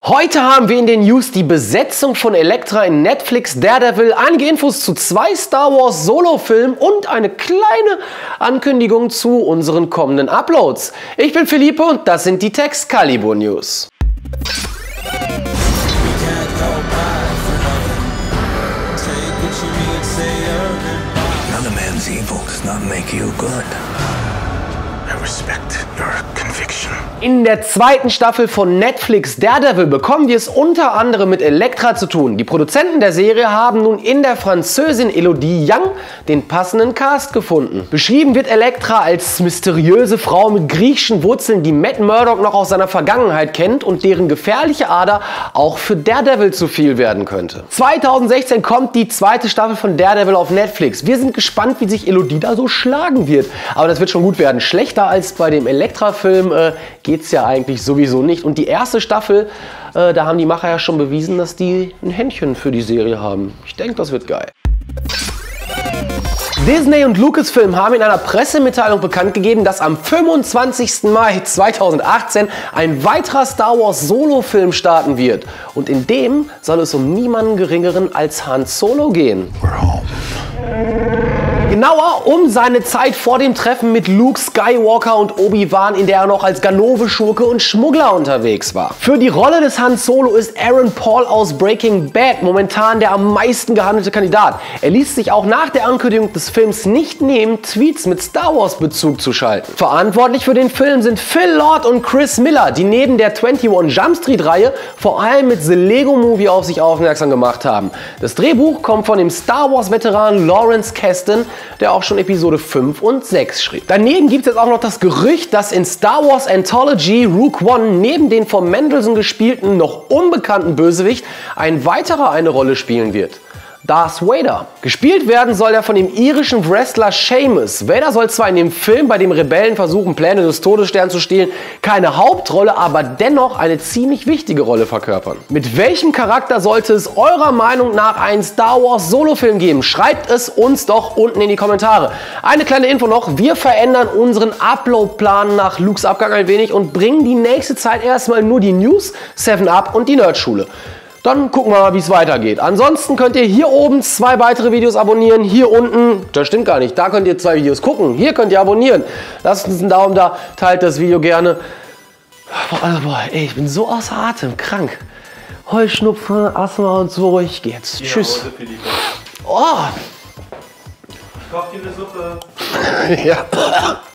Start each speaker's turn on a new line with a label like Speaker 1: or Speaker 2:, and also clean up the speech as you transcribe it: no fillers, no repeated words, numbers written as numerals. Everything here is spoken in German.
Speaker 1: Heute haben wir in den News die Besetzung von Elektra in Netflix Daredevil, einige Infos zu 2 Star Wars Solo-Filmen und eine kleine Ankündigung zu unseren kommenden Uploads. Ich bin Philippe und das sind die Texcalibur News.
Speaker 2: Another man's evil does not make you good. I respect your conviction.
Speaker 1: In der zweiten Staffel von Netflix Daredevil bekommen wir es unter anderem mit Elektra zu tun. Die Produzenten der Serie haben nun in der Französin Elodie Yang den passenden Cast gefunden. Beschrieben wird Elektra als mysteriöse Frau mit griechischen Wurzeln, die Matt Murdock noch aus seiner Vergangenheit kennt und deren gefährliche Ader auch für Daredevil zu viel werden könnte. 2016 kommt die zweite Staffel von Daredevil auf Netflix. Wir sind gespannt, wie sich Elodie da so schlagen wird. Aber das wird schon gut werden. Schlechter als bei dem Elektra-Film geht's ja eigentlich sowieso nicht. Und die erste Staffel, da haben die Macher ja schon bewiesen, dass die ein Händchen für die Serie haben. Ich denke, das wird geil. Disney und Lucasfilm haben in einer Pressemitteilung bekannt gegeben, dass am 25. Mai 2018 ein weiterer Star Wars Solo-Film starten wird. Und in dem soll es um niemanden Geringeren als Han Solo gehen.
Speaker 2: We're home.
Speaker 1: Genauer um seine Zeit vor dem Treffen mit Luke Skywalker und Obi-Wan, in der er noch als Ganove-Schurke und Schmuggler unterwegs war. Für die Rolle des Han Solo ist Aaron Paul aus Breaking Bad momentan der am meisten gehandelte Kandidat. Er ließ sich auch nach der Ankündigung des Films nicht nehmen, Tweets mit Star Wars Bezug zu schalten. Verantwortlich für den Film sind Phil Lord und Chris Miller, die neben der 21 Jump Street Reihe vor allem mit The Lego Movie auf sich aufmerksam gemacht haben. Das Drehbuch kommt von dem Star Wars Veteran Lawrence Kasdan, der auch schon Episode 5 und 6 schrieb. Daneben gibt es jetzt auch noch das Gerücht, dass in Star Wars Anthology Rogue One neben den von Mendelsohn gespielten, noch unbekannten Bösewicht ein weiterer eine Rolle spielen wird. Darth Vader. Gespielt werden soll er von dem irischen Wrestler Sheamus. Vader soll zwar in dem Film, bei dem Rebellen versuchen, Pläne des Todessterns zu stehlen, keine Hauptrolle, aber dennoch eine ziemlich wichtige Rolle verkörpern. Mit welchem Charakter sollte es eurer Meinung nach einen Star Wars Solo-Film geben? Schreibt es uns doch unten in die Kommentare. Eine kleine Info noch, wir verändern unseren Upload-Plan nach Lukes Abgang ein wenig und bringen die nächste Zeit erstmal nur die News, 7up und die Nerdschule. Dann gucken wir mal, wie es weitergeht. Ansonsten könnt ihr hier oben 2 weitere Videos abonnieren. Hier unten, das stimmt gar nicht, da könnt ihr 2 Videos gucken. Hier könnt ihr abonnieren. Lasst uns einen Daumen da, teilt das Video gerne. Boah, ey, ich bin so außer Atem, krank. Heuschnupfen, Asthma und so. Ich gehe jetzt. Ja, tschüss. Oh.
Speaker 3: Ich koche dir eine Suppe.
Speaker 1: Ja.